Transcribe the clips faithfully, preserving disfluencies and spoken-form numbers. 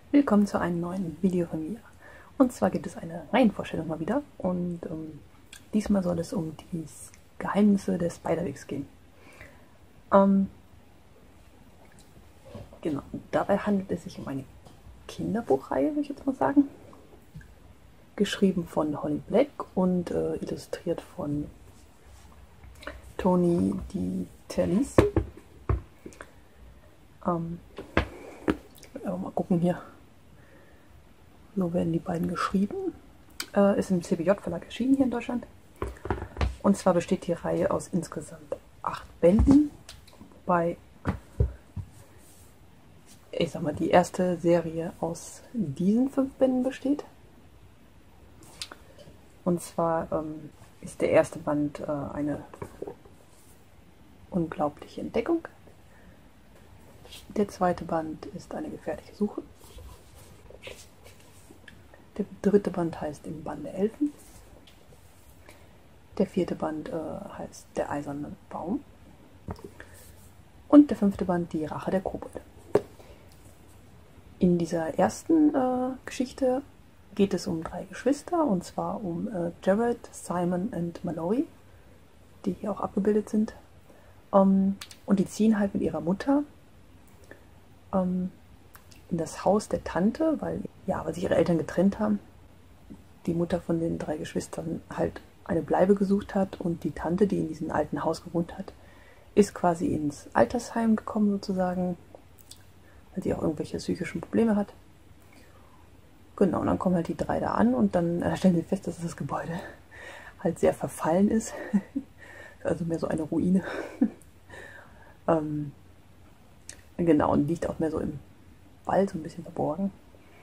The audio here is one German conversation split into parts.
Willkommen zu einem neuen Video von mir. Und zwar gibt es eine Reihenvorstellung mal wieder und ähm, diesmal soll es um die Geheimnisse des Spiderwigs gehen. Ähm, genau, dabei handelt es sich um eine Kinderbuchreihe, würde ich jetzt mal sagen. Geschrieben von Holly Black und äh, illustriert von Tony Di Terlizzi. Ähm, mal gucken hier. So werden die beiden geschrieben. Äh, ist im C B J-Verlag erschienen hier in Deutschland. Und zwar besteht die Reihe aus insgesamt acht Bänden. Wobei, ich sag mal, die erste Serie aus diesen fünf Bänden besteht. Und zwar ähm, ist der erste Band äh, eine unglaubliche Entdeckung. Der zweite Band ist eine gefährliche Suche. Der dritte Band heißt Im Bann der Elfen. Der vierte Band äh, heißt Der eiserne Baum. Und der fünfte Band Die Rache der Kobolde. In dieser ersten äh, Geschichte geht es um drei Geschwister, und zwar um äh, Jared, Simon und Mallory, die hier auch abgebildet sind. Um, und die ziehen halt mit ihrer Mutter um, in das Haus der Tante, weil, ja, weil sich ihre Eltern getrennt haben. Die Mutter von den drei Geschwistern halt eine Bleibe gesucht hat und die Tante, die in diesem alten Haus gewohnt hat, ist quasi ins Altersheim gekommen sozusagen, weil sie auch irgendwelche psychischen Probleme hat. Genau, und dann kommen halt die drei da an und dann äh, stellen sie fest, dass das Gebäude halt sehr verfallen ist. Also mehr so eine Ruine. ähm, genau, und liegt auch mehr so im Wald, so ein bisschen verborgen.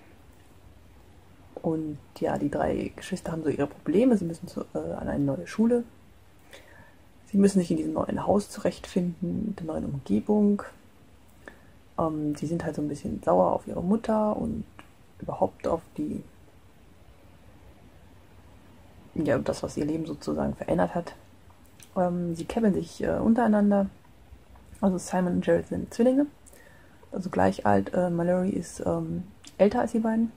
Und ja, die drei Geschwister haben so ihre Probleme. Sie müssen zu, äh, an eine neue Schule. Sie müssen sich in diesem neuen Haus zurechtfinden, mit der neuen Umgebung. Ähm, sie sind halt so ein bisschen sauer auf ihre Mutter und überhaupt auf die, ja, das, was ihr Leben sozusagen verändert hat. Ähm, sie käbbeln sich äh, untereinander. Also Simon und Jared sind Zwillinge, also gleich alt. Äh, Mallory ist ähm, älter als die beiden.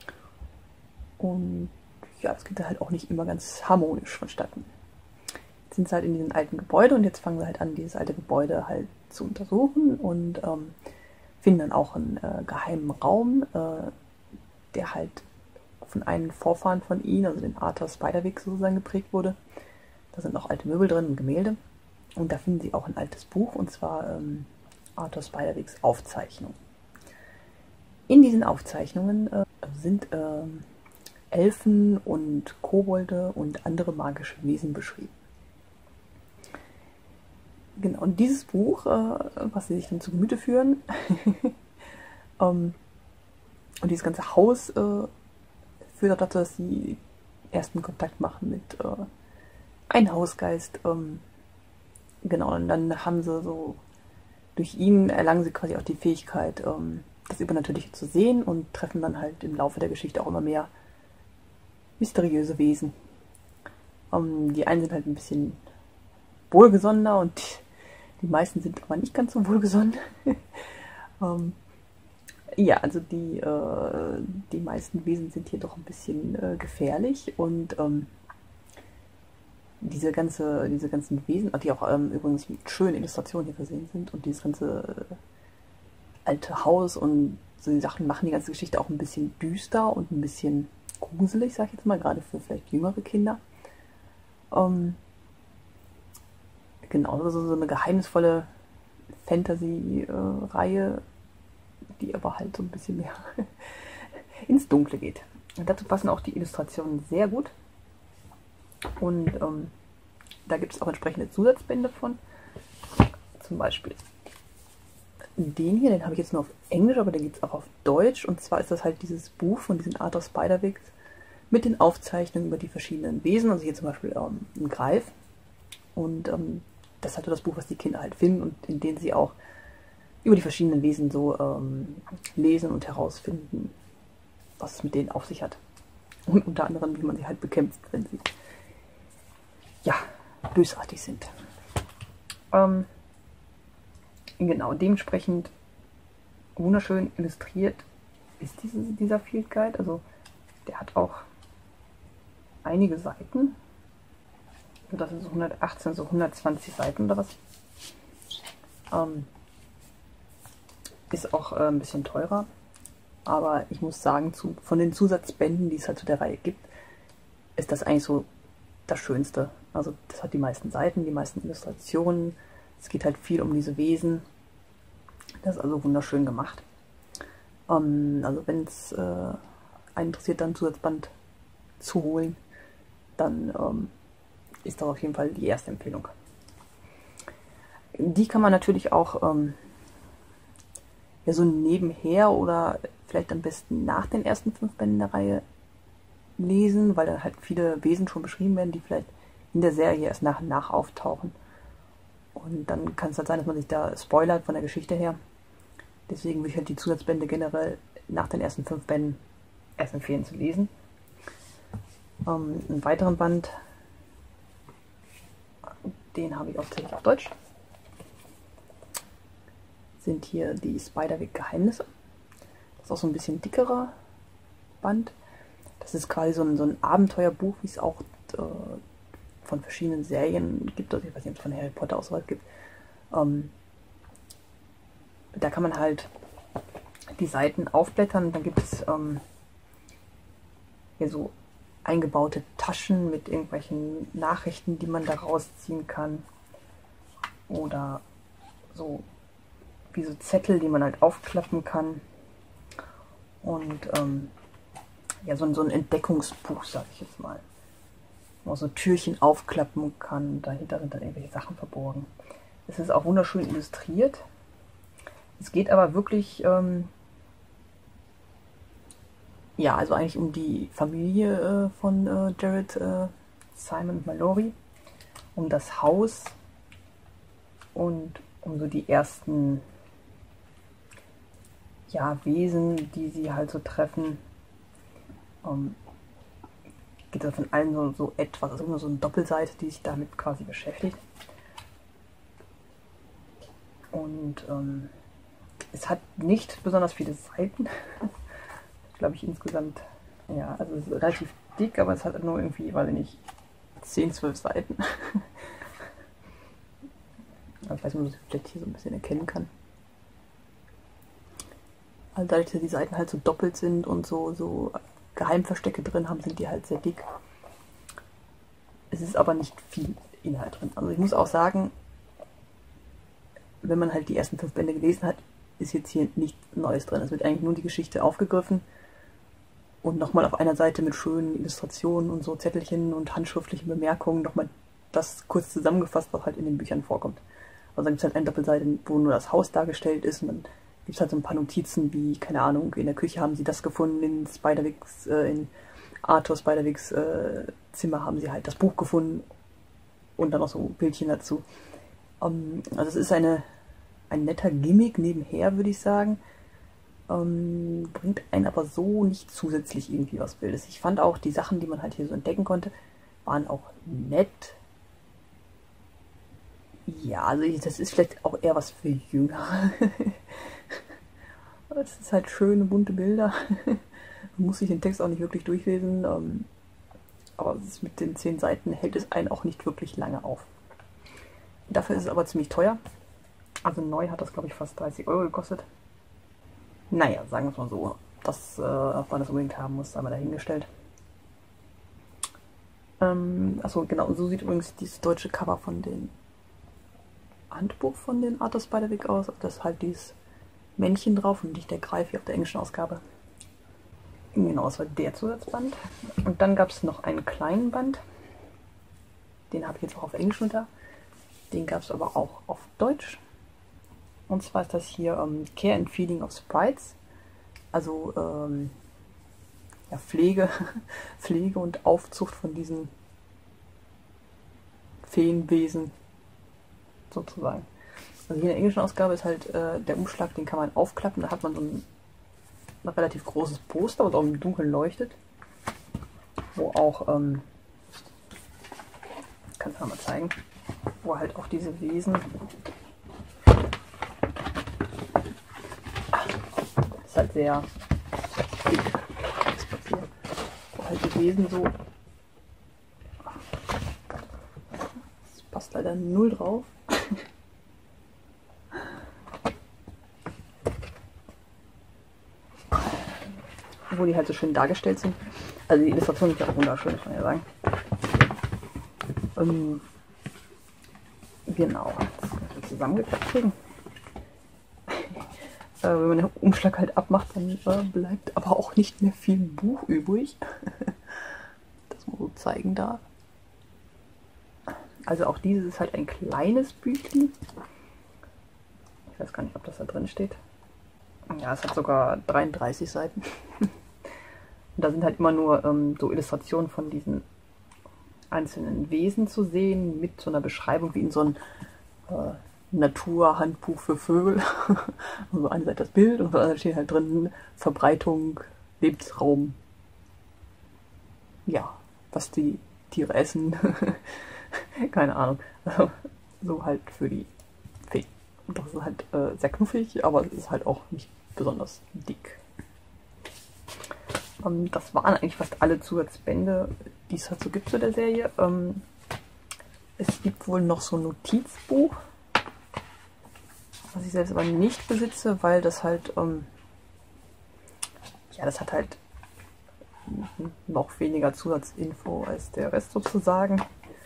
Und ja, das geht halt auch nicht immer ganz harmonisch vonstatten. Jetzt sind sie halt in diesem alten Gebäude und jetzt fangen sie halt an, dieses alte Gebäude halt zu untersuchen und ähm, finden dann auch einen äh, geheimen Raum, äh, der halt von einem Vorfahren von ihnen, also den Arthur Spiderwig sozusagen, geprägt wurde. Da sind noch alte Möbel drin und Gemälde. Und da finden sie auch ein altes Buch, und zwar ähm, Arthur Spiderwigs Aufzeichnungen. In diesen Aufzeichnungen äh, sind ähm, Elfen und Kobolde und andere magische Wesen beschrieben. Genau, und dieses Buch, äh, was sie sich dann zu Gemüte führen, ähm, und dieses ganze Haus äh, führt auch dazu, dass sie ersten Kontakt machen mit äh, einem Hausgeist. Ähm, genau, und dann haben sie so, durch ihn erlangen sie quasi auch die Fähigkeit, ähm, das Übernatürliche zu sehen, und treffen dann halt im Laufe der Geschichte auch immer mehr mysteriöse Wesen. Um, die einen sind halt ein bisschen wohlgesonnener und die meisten sind aber nicht ganz so wohlgesonnen. um, ja, also die, äh, die meisten Wesen sind hier doch ein bisschen äh, gefährlich, und ähm, diese, ganze, diese ganzen Wesen, die auch ähm, übrigens mit schönen Illustrationen hier versehen sind, und dieses ganze äh, alte Haus und so die Sachen machen die ganze Geschichte auch ein bisschen düster und ein bisschen gruselig, sag ich jetzt mal, gerade für vielleicht jüngere Kinder. Ähm, genau, also so eine geheimnisvolle Fantasy-Reihe, die aber halt so ein bisschen mehr ins Dunkle geht. Und dazu passen auch die Illustrationen sehr gut. Und ähm, da gibt es auch entsprechende Zusatzbände von. Zum Beispiel den hier, den habe ich jetzt nur auf Englisch, aber den gibt es auch auf Deutsch. Und zwar ist das halt dieses Buch von diesen Arthur Spiderwigs mit den Aufzeichnungen über die verschiedenen Wesen. Also hier zum Beispiel ähm, ein Greif. Und ähm, das ist halt das Buch, was die Kinder halt finden und in dem sie auch über die verschiedenen Wesen so ähm, lesen und herausfinden, was es mit denen auf sich hat. Und unter anderem, wie man sie halt bekämpft, wenn sie, ja, bösartig sind. Ähm, genau, dementsprechend wunderschön illustriert ist diese, dieser Field Guide. Also der hat auch einige Seiten. Das sind so hundertachtzehn, so hundertzwanzig Seiten oder was. Ähm, ist auch äh, ein bisschen teurer. Aber ich muss sagen, zu, von den Zusatzbänden, die es halt zu der Reihe gibt, ist das eigentlich so das Schönste. Also das hat die meisten Seiten, die meisten Illustrationen. Es geht halt viel um diese Wesen. Das ist also wunderschön gemacht. Ähm, also wenn es äh, einen interessiert, dann ein Zusatzband zu holen, dann ähm, ist das auf jeden Fall die erste Empfehlung. Die kann man natürlich auch ähm, ja, so nebenher oder vielleicht am besten nach den ersten fünf Bänden der Reihe lesen, weil dann halt viele Wesen schon beschrieben werden, die vielleicht in der Serie erst nach und nach auftauchen. Und dann kann es halt sein, dass man sich da spoilert von der Geschichte her. Deswegen würde ich halt die Zusatzbände generell nach den ersten fünf Bänden erst empfehlen zu lesen. Ähm, einen weiteren Band, den habe ich hauptsächlich auf Deutsch, sind hier die Spiderwick-Geheimnisse. Das ist auch so ein bisschen dickerer Band. Das ist quasi so ein, so ein Abenteuerbuch, wie es auch äh, von verschiedenen Serien gibt. Also ich weiß nicht, ob es von Harry Potter auch so was gibt. Ähm, da kann man halt die Seiten aufblättern und dann gibt es ähm, hier so eingebaute Taschen mit irgendwelchen Nachrichten, die man da rausziehen kann. Oder so wie so Zettel, die man halt aufklappen kann. Und ähm, ja, so, so ein Entdeckungsbuch, sag ich jetzt mal. Wo man so Türchen aufklappen kann. Dahinter sind dann irgendwelche Sachen verborgen. Es ist auch wunderschön illustriert. Es geht aber wirklich, ähm, ja, also eigentlich um die Familie äh, von äh, Jared, äh, Simon und Mallory, um das Haus und um so die ersten, ja, Wesen, die sie halt so treffen. Ähm, geht das von allen so, so etwas, also immer so eine Doppelseite, die sich damit quasi beschäftigt. Und ähm, es hat nicht besonders viele Seiten. Glaube ich insgesamt, ja, also es ist relativ dick, aber es hat nur irgendwie, weiß ich nicht, zehn, zwölf Seiten. Also ich weiß nicht, ob man das vielleicht hier so ein bisschen erkennen kann. Also dadurch, dass die Seiten halt so doppelt sind und so, so Geheimverstecke drin haben, sind die halt sehr dick. Es ist aber nicht viel Inhalt drin. Also ich muss auch sagen, wenn man halt die ersten fünf Bände gelesen hat, ist jetzt hier nichts Neues drin. Es wird eigentlich nur die Geschichte aufgegriffen und nochmal auf einer Seite mit schönen Illustrationen und so Zettelchen und handschriftlichen Bemerkungen nochmal das kurz zusammengefasst, was halt in den Büchern vorkommt. Also dann gibt es halt eine Doppelseite, wo nur das Haus dargestellt ist und dann gibt es halt so ein paar Notizen wie, keine Ahnung, in der Küche haben sie das gefunden, in Spiderwicks, äh, in Arthur Spiderwicks äh, Zimmer haben sie halt das Buch gefunden und dann noch so Bildchen dazu. Um, also es ist eine, ein netter Gimmick nebenher, würde ich sagen. Um, bringt einen aber so nicht zusätzlich irgendwie was Wildes. Ich fand auch, die Sachen, die man halt hier so entdecken konnte, waren auch nett. Ja, also das ist vielleicht auch eher was für Jüngere. Es ist halt schöne, bunte Bilder. Man muss sich den Text auch nicht wirklich durchlesen. Um, aber es ist mit den zehn Seiten hält es einen auch nicht wirklich lange auf. Dafür ist es aber ziemlich teuer. Also neu hat das, glaube ich, fast dreißig Euro gekostet. Naja, sagen wir es mal so. Das, äh, ob man das unbedingt haben muss, einmal dahingestellt. Ähm, achso, genau. So sieht übrigens dieses deutsche Cover von dem Handbuch von den Arthur Spiderwick aus. Das ist halt dieses Männchen drauf und nicht der Greif wie auf der englischen Ausgabe. Genau, das war der Zusatzband. Und dann gab es noch einen kleinen Band. Den habe ich jetzt auch auf Englisch unter. Den gab es aber auch auf Deutsch. Und zwar ist das hier um, Care and Feeding of Sprites. Also ähm, ja, Pflege, Pflege und Aufzucht von diesen Feenwesen sozusagen. Also hier in der englischen Ausgabe ist halt äh, der Umschlag, den kann man aufklappen. Da hat man so ein, ein relativ großes Poster, was auch im Dunkeln leuchtet. Wo auch, ähm, kann ich mal zeigen, wo halt auch diese Wesen, ist halt sehr mit Wesen so. Das passt leider null drauf. Wo die halt so schön dargestellt sind. Also die Illustration ist ja auch wunderschön, muss man ja sagen. Ähm, genau, das kann ich zusammengekriegt kriegen. äh, wenn man den Umschlag halt abmacht, dann äh, bleibt aber auch nicht mehr viel Buch übrig. Das man so zeigen darf. Also auch dieses ist halt ein kleines Büchlein. Ich weiß gar nicht, ob das da drin steht. Ja, es hat sogar dreiunddreißig Seiten. Und da sind halt immer nur ähm, so Illustrationen von diesen einzelnen Wesen zu sehen, mit so einer Beschreibung wie in so einem äh, Naturhandbuch für Vögel. Also eine Seite das Bild und dann steht halt drin Verbreitung, Lebensraum. Ja, was die Tiere essen. Keine Ahnung. Also, so halt für die Fee. Und das ist halt äh, sehr knuffig, aber es ist halt auch nicht besonders dick. Ähm, das waren eigentlich fast alle Zusatzbände, die es halt so gibt zu der Serie. Ähm, es gibt wohl noch so ein Notizbuch, was ich selbst aber nicht besitze, weil das halt, ähm, ja, das hat halt noch weniger Zusatzinfo als der Rest sozusagen.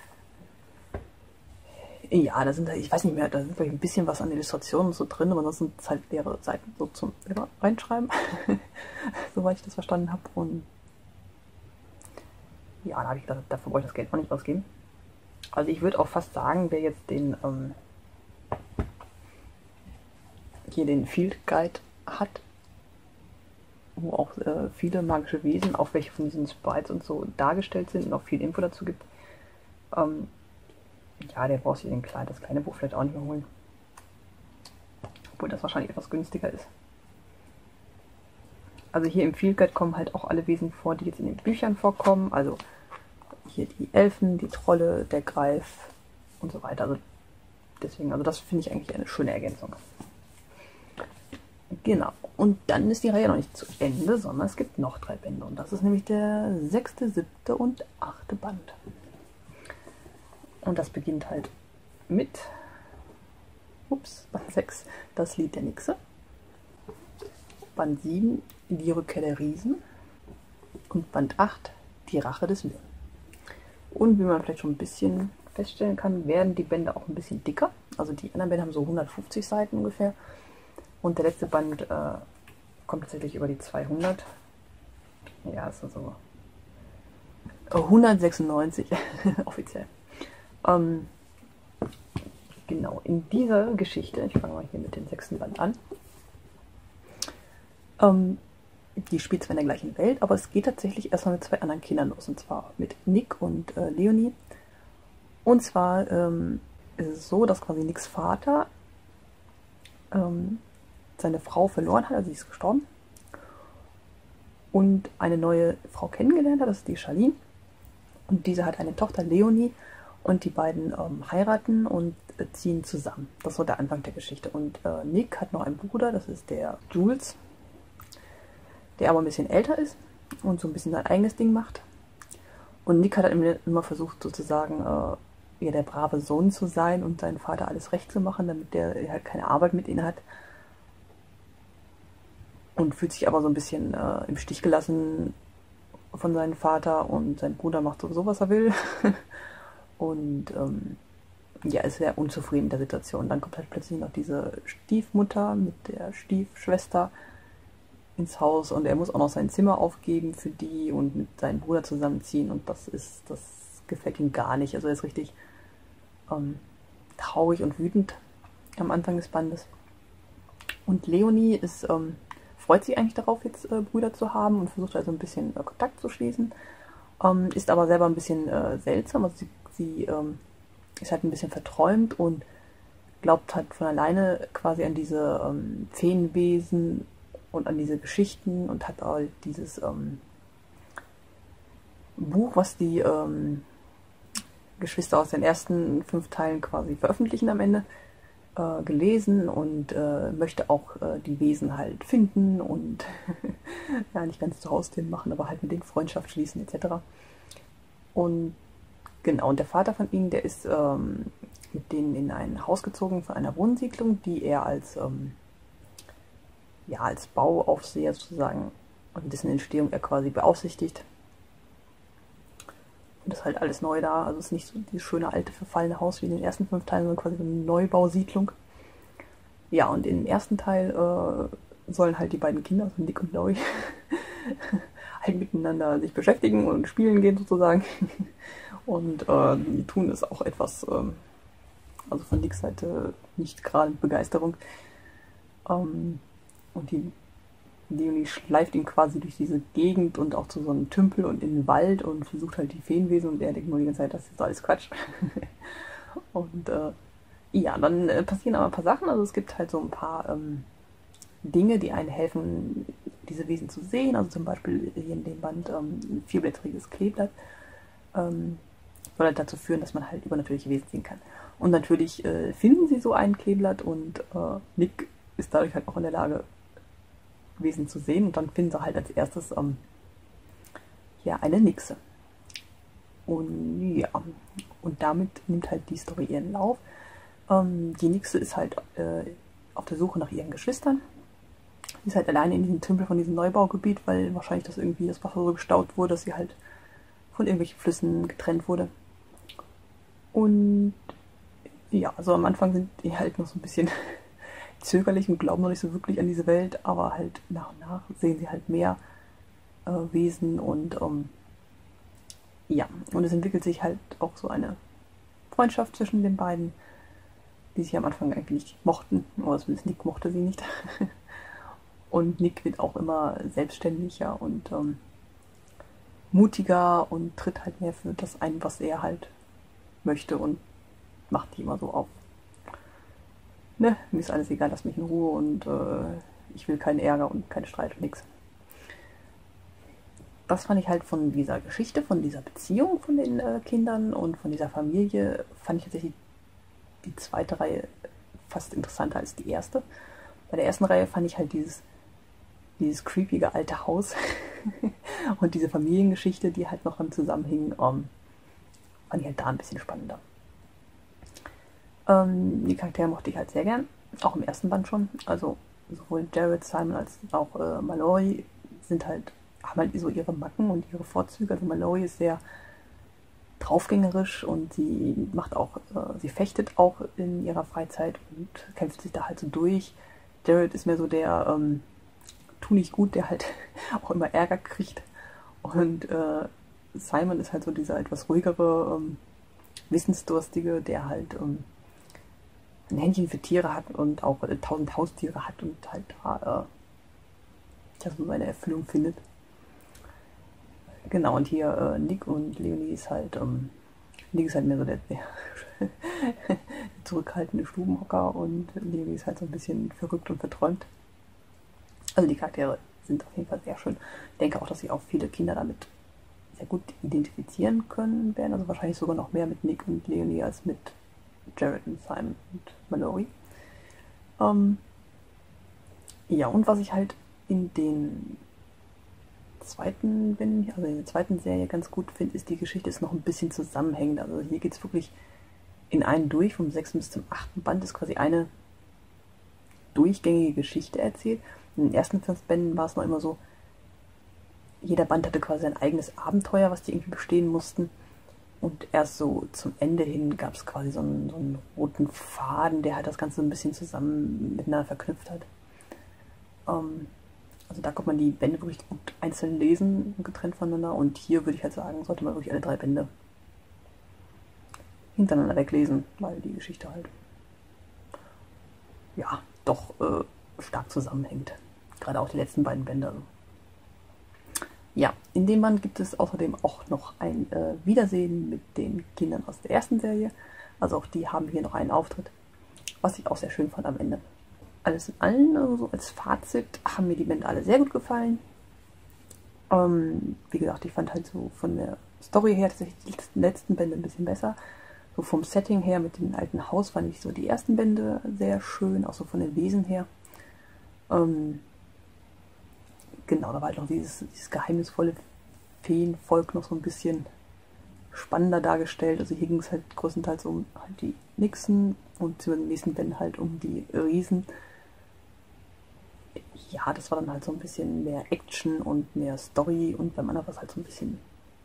Ja, da sind halt, ich weiß nicht mehr, da sind vielleicht ein bisschen was an Illustrationen so drin, aber sonst sind es halt leere Seiten so zum selber reinschreiben, soweit ich das verstanden habe. Und ja, da habe ich gedacht, dafür brauche ich das Geld auch nicht ausgeben. Also ich würde auch fast sagen, wer jetzt den ähm, hier den Field Guide hat, wo auch äh, viele magische Wesen, auch welche von diesen Sprites und so dargestellt sind und auch viel Info dazu gibt, ähm, ja, der braucht sich den kleinen, das kleine Buch vielleicht auch nicht mehr holen. Obwohl das wahrscheinlich etwas günstiger ist. Also hier im Field Guide kommen halt auch alle Wesen vor, die jetzt in den Büchern vorkommen. Also hier die Elfen, die Trolle, der Greif und so weiter. Also deswegen, also das finde ich eigentlich eine schöne Ergänzung. Genau. Und dann ist die Reihe noch nicht zu Ende, sondern es gibt noch drei Bände. Und das ist nämlich der sechste, siebte und achte Band. Und das beginnt halt mit, ups, Band sechs, das Lied der Nixe. Band sieben, die Rückkehr der Riesen. Und Band acht, die Rache des Löwen. Und wie man vielleicht schon ein bisschen feststellen kann, werden die Bände auch ein bisschen dicker. Also die anderen Bände haben so hundertfünfzig Seiten ungefähr. Und der letzte Band äh, kommt tatsächlich über die zweihundert. Ja, ist also hundertsechsundneunzig offiziell. Ähm, genau, in dieser Geschichte, ich fange mal hier mit dem sechsten Band an, ähm, die spielt zwar in der gleichen Welt, aber es geht tatsächlich erstmal mit zwei anderen Kindern los, und zwar mit Nick und äh, Leonie. Und zwar ähm, ist es so, dass quasi Nicks Vater ähm, seine Frau verloren hat, also sie ist gestorben, und eine neue Frau kennengelernt hat, das ist die Charlene. Und diese hat eine Tochter, Leonie, und die beiden ähm, heiraten und äh, ziehen zusammen. Das ist so der Anfang der Geschichte. Und äh, Nick hat noch einen Bruder, das ist der Jules, der aber ein bisschen älter ist und so ein bisschen sein eigenes Ding macht. Und Nick hat halt immer versucht, sozusagen äh, ja, der brave Sohn zu sein und seinen Vater alles recht zu machen, damit der halt keine Arbeit mit ihnen hat. Und fühlt sich aber so ein bisschen äh, im Stich gelassen von seinem Vater, und sein Bruder macht sowieso, was er will. Und ähm, ja, ist sehr unzufrieden mit der Situation. Dann kommt halt plötzlich noch diese Stiefmutter mit der Stiefschwester ins Haus, und er muss auch noch sein Zimmer aufgeben für die und mit seinem Bruder zusammenziehen, und das ist, das gefällt ihm gar nicht. Also er ist richtig ähm, traurig und wütend am Anfang des Bandes. Und Leonie ist, ähm, freut sich eigentlich darauf, jetzt äh, Brüder zu haben, und versucht also ein bisschen äh, Kontakt zu schließen. Ähm, ist aber selber ein bisschen äh, seltsam, also sie, sie ähm, ist halt ein bisschen verträumt und glaubt halt von alleine quasi an diese ähm, Feenwesen und an diese Geschichten, und hat halt dieses ähm, Buch, was die ähm, Geschwister aus den ersten fünf Teilen quasi veröffentlichen am Ende. äh, gelesen und äh, möchte auch äh, die Wesen halt finden und ja, nicht ganz zu Haustieren machen, aber halt mit denen Freundschaft schließen et cetera. Und genau, und der Vater von ihnen, der ist ähm, mit denen in ein Haus gezogen von einer Wohnsiedlung, die er als, ähm, ja, als Bauaufseher sozusagen und dessen Entstehung er quasi beaufsichtigt. Und das ist halt alles neu da, also es ist nicht so dieses schöne alte verfallene Haus wie in den ersten fünf Teilen, sondern quasi so eine Neubausiedlung. Ja, und im ersten Teil äh, sollen halt die beiden Kinder, also Nick und Laurie, halt miteinander sich beschäftigen und spielen gehen sozusagen. Und äh, die tun es auch etwas, ähm, also von Nicks Seite nicht gerade mit Begeisterung. Ähm, und die Leonie schleift ihn quasi durch diese Gegend und auch zu so einem Tümpel und in den Wald und versucht halt die Feenwesen und er denkt nur die ganze Zeit, das ist alles Quatsch. Und äh, ja, dann äh, passieren aber ein paar Sachen, also es gibt halt so ein paar ähm, Dinge, die einen helfen, diese Wesen zu sehen, also zum Beispiel hier in dem Band ähm, ein vierblättriges Kleeblatt, ähm, soll halt dazu führen, dass man halt übernatürliche Wesen sehen kann. Und natürlich äh, finden sie so ein Kleeblatt und äh, Nick ist dadurch halt auch in der Lage, Wesen zu sehen und dann finden sie halt als erstes ähm, ja, eine Nixe. Und ja, und damit nimmt halt die Story ihren Lauf. Ähm, die Nixe ist halt äh, auf der Suche nach ihren Geschwistern. Sie ist halt alleine in diesem Tümpel von diesem Neubaugebiet, weil wahrscheinlich das irgendwie das Wasser so gestaut wurde, dass sie halt von irgendwelchen Flüssen getrennt wurde. Und ja, also am Anfang sind die halt noch so ein bisschen zögerlich und glauben noch nicht so wirklich an diese Welt, aber halt nach und nach sehen sie halt mehr äh, Wesen und ähm, ja, und es entwickelt sich halt auch so eine Freundschaft zwischen den beiden, die sich am Anfang eigentlich nicht mochten, oder zumindest Nick mochte sie nicht. Und Nick wird auch immer selbstständiger und ähm, mutiger und tritt halt mehr für das ein, was er halt möchte und macht die immer so auf. Ne, mir ist alles egal, lass mich in Ruhe und äh, ich will keinen Ärger und keinen Streit und nix. Das fand ich halt von dieser Geschichte, von dieser Beziehung von den äh, Kindern und von dieser Familie, fand ich tatsächlich die zweite Reihe fast interessanter als die erste. Bei der ersten Reihe fand ich halt dieses, dieses creepige alte Haus und diese Familiengeschichte, die halt noch dann zusammenhingen, um, fand ich halt da ein bisschen spannender. Ähm, die Charaktere mochte ich halt sehr gern, auch im ersten Band schon. Also sowohl Jared, Simon als auch äh, Mallory sind halt, haben halt so ihre Macken und ihre Vorzüge. Also Mallory ist sehr draufgängerisch und sie macht auch, äh, sie fechtet auch in ihrer Freizeit und kämpft sich da halt so durch. Jared ist mehr so der ähm, tu nicht gut, der halt auch immer Ärger kriegt. Und äh, Simon ist halt so dieser etwas ruhigere, ähm, wissensdurstige, der halt ähm, ein Händchen für Tiere hat und auch äh, tausend Haustiere hat und halt da äh, so seine Erfüllung findet. Genau, und hier äh, Nick und Leonie ist halt, ähm, Nick ist halt mehr so der, der zurückhaltende Stubenhocker und Leonie ist halt so ein bisschen verrückt und verträumt. Also die Charaktere sind auf jeden Fall sehr schön. Ich denke auch, dass sich auch viele Kinder damit sehr gut identifizieren können werden. Also wahrscheinlich sogar noch mehr mit Nick und Leonie als mit Jared und Simon und Mallory. Ähm, ja, und was ich halt in den zweiten, wenn, also in der zweiten Serie ganz gut finde, ist, die Geschichte ist noch ein bisschen zusammenhängend. Also hier geht es wirklich in einen durch, vom sechsten bis zum achten Band ist quasi eine durchgängige Geschichte erzählt. In den ersten fünf Bänden war es noch immer so, jeder Band hatte quasi ein eigenes Abenteuer, was die irgendwie bestehen mussten. Und erst so zum Ende hin gab es quasi so einen, so einen roten Faden, der halt das Ganze so ein bisschen zusammen miteinander verknüpft hat. Ähm, also da konnte man die Bände wirklich gut einzeln lesen, getrennt voneinander. Und hier würde ich halt sagen, sollte man wirklich alle drei Bände hintereinander weglesen, weil die Geschichte halt ja doch äh, stark zusammenhängt. Gerade auch die letzten beiden Bände. Ja, in dem Band gibt es außerdem auch noch ein äh, Wiedersehen mit den Kindern aus der ersten Serie. Also auch die haben hier noch einen Auftritt, was ich auch sehr schön fand am Ende. Alles in allem, also so als Fazit, haben mir die Bände alle sehr gut gefallen. Ähm, wie gesagt, ich fand halt so von der Story her tatsächlich die letzten Bände ein bisschen besser. so vom Setting her mit dem alten Haus fand ich so die ersten Bände sehr schön, auch so von den Wesen her. Ähm, genau, da war halt noch dieses, dieses geheimnisvolle Feenvolk noch so ein bisschen spannender dargestellt. Also hier ging es halt größtenteils um halt die Nixen und im nächsten Band halt um die Riesen. Ja, das war dann halt so ein bisschen mehr Action und mehr Story und beim anderen war es halt so ein bisschen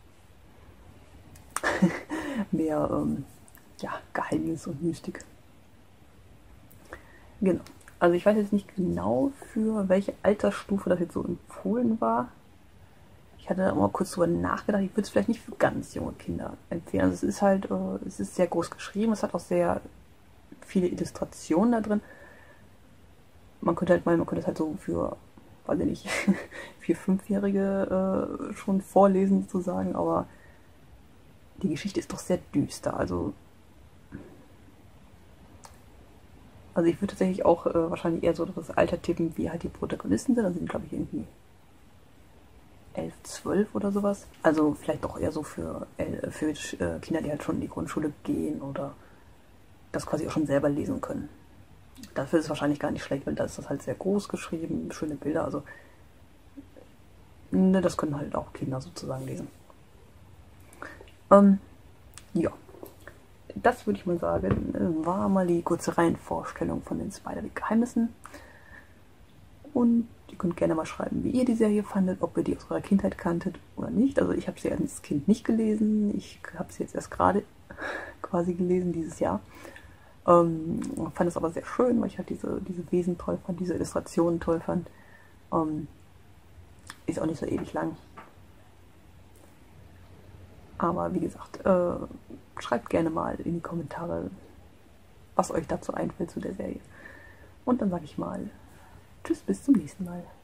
mehr ähm, ja, Geheimnis und Mystik. Genau. Also ich weiß jetzt nicht genau, für welche Altersstufe das jetzt so empfohlen war. Ich hatte da mal kurz drüber nachgedacht, ich würde es vielleicht nicht für ganz junge Kinder empfehlen. Also es ist halt, äh, es ist sehr groß geschrieben, es hat auch sehr viele Illustrationen da drin. Man könnte halt mal, man könnte es halt so für, weiß ich nicht, vier-, fünfjährige äh, schon vorlesen sozusagen, aber die Geschichte ist doch sehr düster. Also, also ich würde tatsächlich auch äh, wahrscheinlich eher so das Alter tippen, wie halt die Protagonisten sind. Dann sind, glaube ich, irgendwie elf, zwölf oder sowas. Also vielleicht doch eher so für, äh, für äh, Kinder, die halt schon in die Grundschule gehen oder das quasi auch schon selber lesen können. Dafür ist es wahrscheinlich gar nicht schlecht, weil da ist das halt sehr groß geschrieben, schöne Bilder, also ne, das können halt auch Kinder sozusagen lesen. Ähm, ja, das würde ich mal sagen, war mal die kurze Reihenvorstellung von den Spiderwick-Geheimnissen. Und ihr könnt gerne mal schreiben, wie ihr die Serie fandet, ob ihr die aus eurer Kindheit kanntet oder nicht. Also ich habe sie als Kind nicht gelesen, ich habe sie jetzt erst gerade quasi gelesen dieses Jahr. Ähm, fand es aber sehr schön, weil ich halt diese, diese Wesen toll fand, diese Illustrationen toll fand. Ähm, ist auch nicht so ewig lang. Aber wie gesagt, äh, schreibt gerne mal in die Kommentare, was euch dazu einfällt zu der Serie. Und dann sage ich mal, tschüss, bis zum nächsten Mal.